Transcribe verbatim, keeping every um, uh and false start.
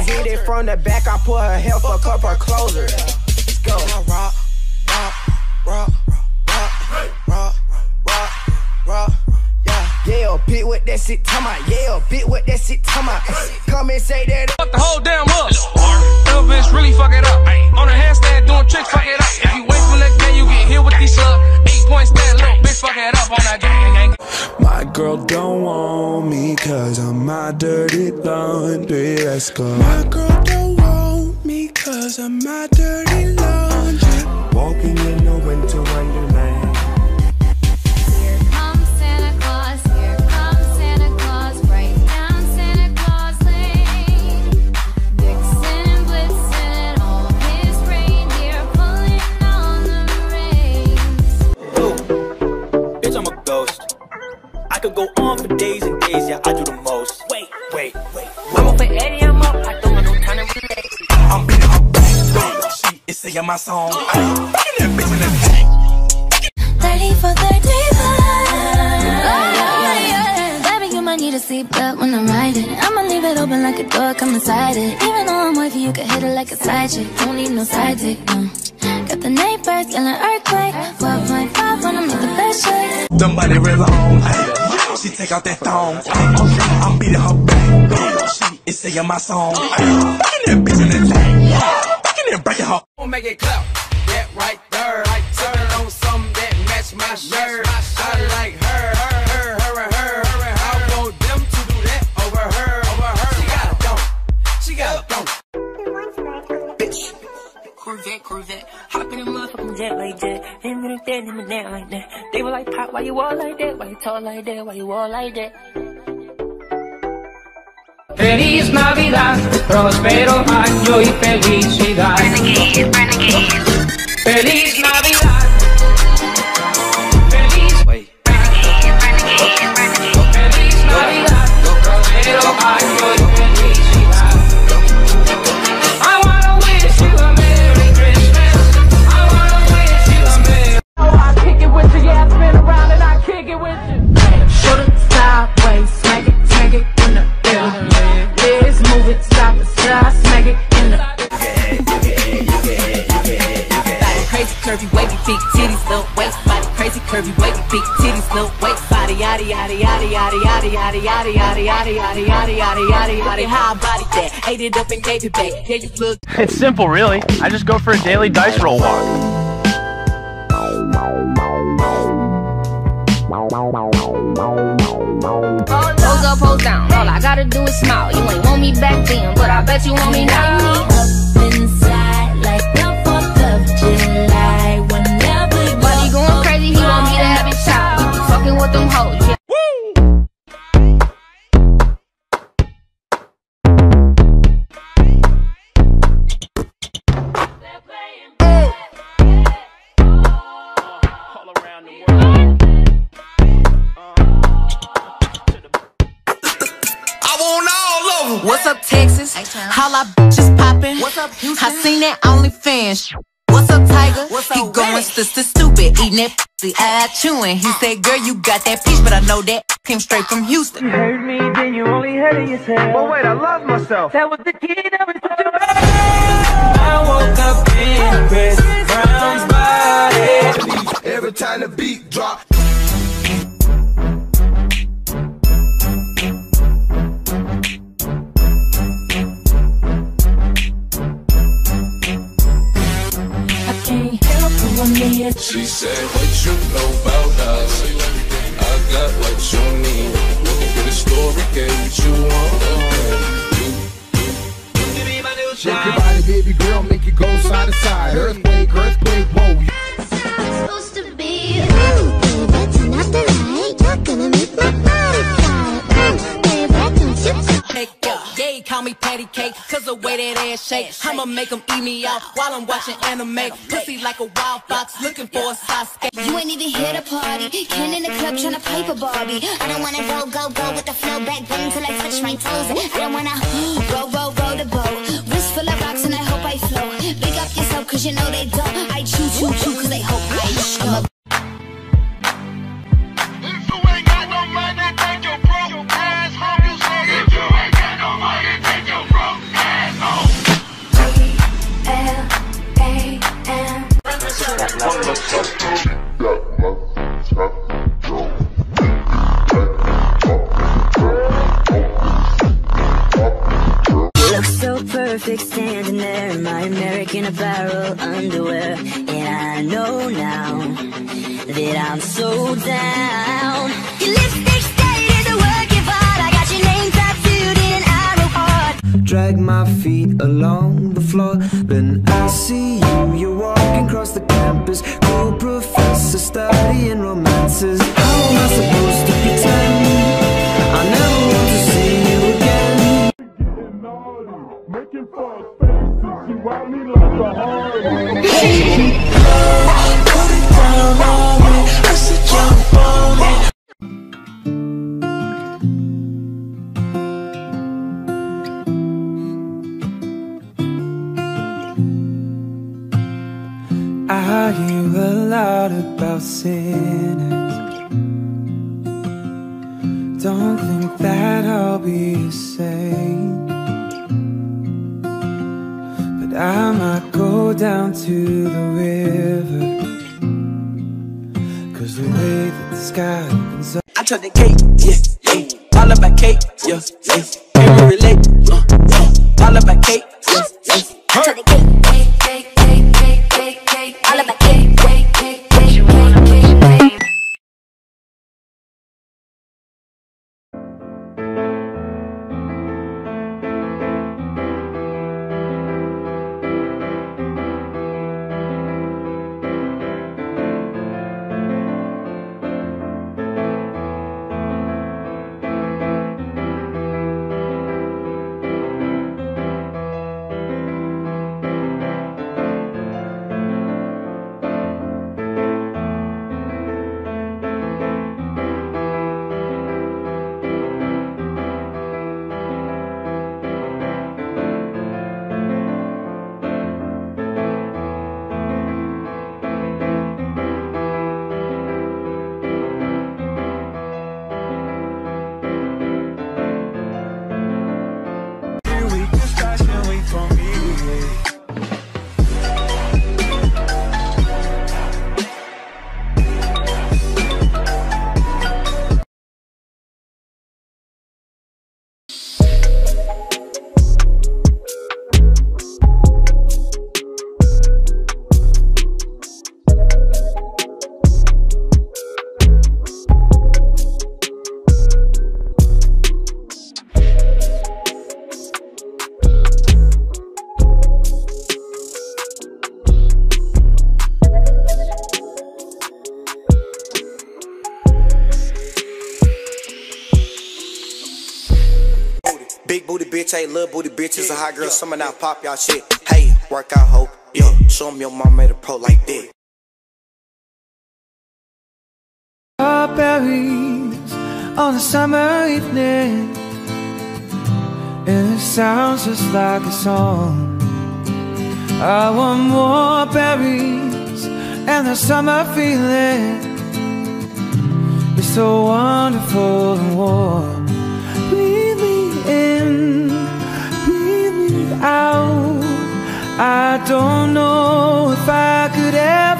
hit it from the back, I put her hair, fuck up her closer. Let's go. Rock, rock, rock, rock, rock, rock, rock, yeah. Yeah, bitch, what that shit talking about? Yeah, bitch, what that shit talking about? Come and say that. Fuck the whole damn up. Little bitch really fuck it up. On her handstand doing tricks, fuck it up. If you wait from the game, you get hit with these up. Eight point stand, little bitch, fuck it up on that gang. My girl don't want me cause I'm my dirty laundry. Let's go. My girl don't want me cause I'm my dirty laundry. Walking in the winter wonderland. Could go on for days and days, yeah, I do the most. Wait, wait, wait. I'm up for Eddie, I'm up, I don't want no time to relax. I'm beating her back, she is singing my song. Ay, that bitch in the tank. thirty for thirty-five. Baby, you might need a seatbelt when I'm riding. I'ma leave it open like a door, come inside it. Even though I'm with you, you can hit it like a side chick. Don't need no side dick, no. Got the neighbors yelling earthquake. twelve point five when I make the best shake. Somebody real long, ay. She take out that thong, I'm beating her back. She is singing my song. Fucking that bitch in the tank. Fucking and breaking her. I'll make it clap. Yeah, right there. Like turn on something that match my shirt. I like her, her, her, her, her, her. I want them to do that over her, over her. She got a don't. She got a don't. Bitch. Corvette, Corvette, hop in a motherfucking jet like that. Them in that, them in that like that. They were like, Pop, why you all like that? Why you talk like that? Why you all like that? Feliz Navidad, próspero año y felicidad. Renegade, renegade. Feliz Navidad. Feliz. Wait. Renegade, renegade, renegade. Feliz Navidad, próspero año y felicidad. I wanna wish you a Merry Christmas. I wanna wish you a Merry. Oh, I kick it with you, yeah, I spin around and I kick it with you. Shoulder sideways, smack it, smack it in the air. Let's move it, stop it, slide, smack it in the air. Crazy curvy wavy big titties, little waist body. Crazy curvy wavy big titties, little waist body. Yaddy yaddy yaddy yaddy yaddy yaddy yaddy yaddy yaddy yaddy yaddy yaddy yaddy yaddy. How I body that? Ate it up and gave it back. Here you look. It's simple, really. I just go for a daily dice roll walk. Pose up, pose down. All I gotta do is smile. You ain't want me back then, but I bet you want me now. Up inside like the fourth of July. Whenever Buddy going crazy, he want me to have his child. Fucking with them hoes. Yeah. What's up, Texas? Holla, bitches poppin'. What's up, Houston? I seen that OnlyFans. What's up, Tiger? What's he going sister stupid, eating that pussy, eye chewing. He said, girl, you got that peach, but I know that came straight from Houston. You heard me, then you only heard yourself. But wait, I love myself. That was the key, that was the I woke up in Chris Brown's body. Every time the beat drop. She said, what you know about us? I got what you need. Looking for the story, get what you want. Shake your body, baby girl, make it go side to side. Earthquake, earthquake, whoa. supposed to be. Ooh, that's not the light. You're gonna make my body fly. Baby, don't you Cake, yeah, yeah, call me patty cake, cause the way that ass shake, I'ma make them eat me out while I'm watching anime. Pussy like a wild fox, looking for a Sasuke. You ain't even here to party. Ken in the club tryna pipe a Barbie. I don't wanna go, go, go with the flow back button till I touch my toes. I don't wanna roll, roll, roll the boat. Wrist full of rocks and I hope I float. Big up yourself cause you know they don't. I choo, choo, choo cause they hope I show. perfect standing there in my American Apparel underwear. And I know now that I'm so down. Your lipstick stained the work of art. I got your name tattooed in an arrow heart. Drag my feet along the floor, then I see you. You're walking across the campus, cool professor studying romances. How am I supposed to pretend I never want to see you again? Making fun faces, you want me like a hard one. Put it down on me, I said jump on me. I hear a lot about sinners. Don't think that I'll be the same, but I might go down to the river, cause the way that the sky opens up. I took the cake, yeah, yeah. All about cake, yeah, yeah. Can't relate, uh, uh. All about cake, yeah, yeah. I took the cake, cake, cake, cake, cake, cake, cake. All about cake, cake, cake, cake, cake, cake. Big booty bitch, hey, little booty bitches, a hot girl, summer now pop y'all shit. Hey, work out, ho, yeah, show 'em your mom made a pro like that. Strawberries on a summer evening, and it sounds just like a song. I want more berries and the summer feeling. It's so wonderful and warm. Breathe me in, breathe me out. I don't know if I could ever